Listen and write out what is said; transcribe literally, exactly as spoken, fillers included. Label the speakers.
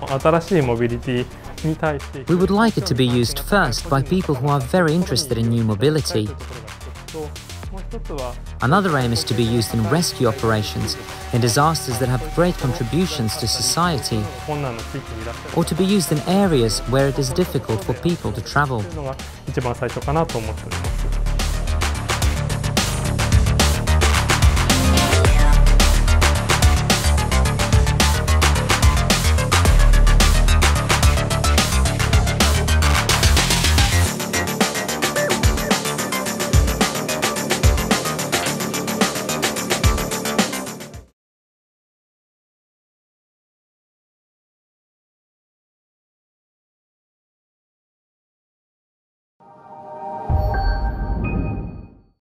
Speaker 1: We would like it to be used first by people who are very interested in new mobility. Another aim is to be used in rescue operations, in disasters that have great contributions to society, or to be used in areas where it is difficult for people to travel.